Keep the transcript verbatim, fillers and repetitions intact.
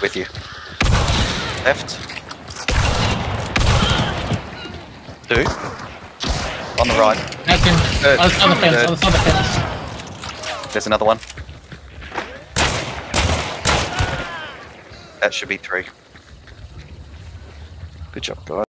With you. Left. Two. On the right. Back in. Third. On the fence. Third. On the fence. There's another one. That should be three. Good job, guys.